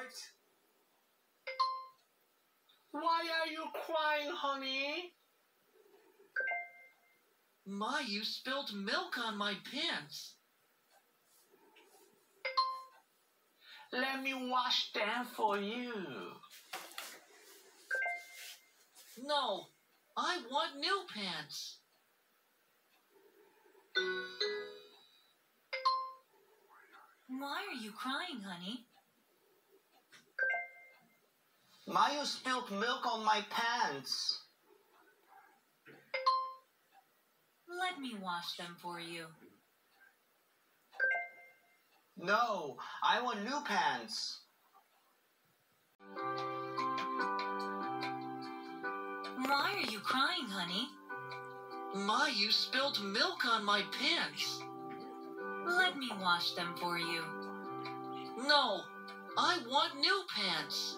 What? Why are you crying, honey? Ma, you spilled milk on my pants. Let me wash them for you. No, I want new pants. Why are you crying, honey? Ma, you spilled milk on my pants. Let me wash them for you. No, I want new pants. Why are you crying, honey? Ma, you spilled milk on my pants. Let me wash them for you. No, I want new pants.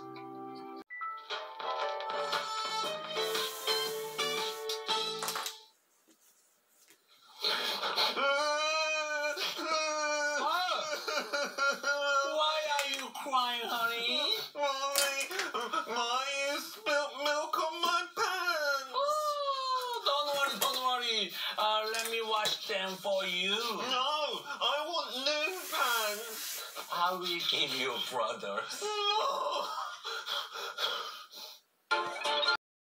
Why are you crying, honey? Ma, you spilled milk on my pants. Oh, don't worry. Let me wash them for you. No, I want new pants. I will give you, brother. No.